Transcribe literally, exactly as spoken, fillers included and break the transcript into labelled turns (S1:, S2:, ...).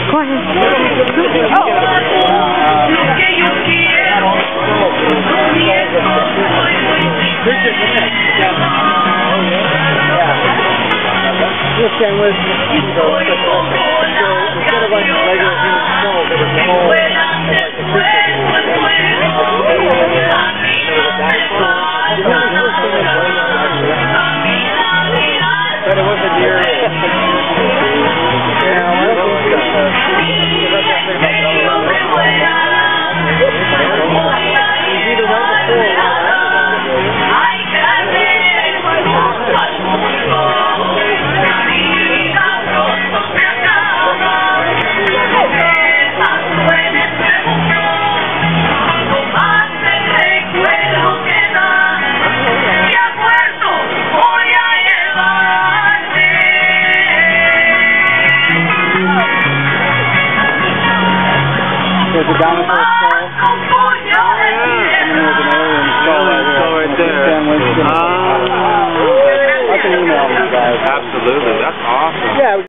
S1: Go ahead.
S2: This guy was so instead of like regular human skull, there was a whole like a but it was a deer. Yeah, I don't think so. He's either right before. There's a dinosaur skull. Oh, yeah. And then there's an alien skull right here.
S3: Skull right there.
S2: Ah. I can email you guys.
S3: Absolutely. That's awesome.
S2: Yeah.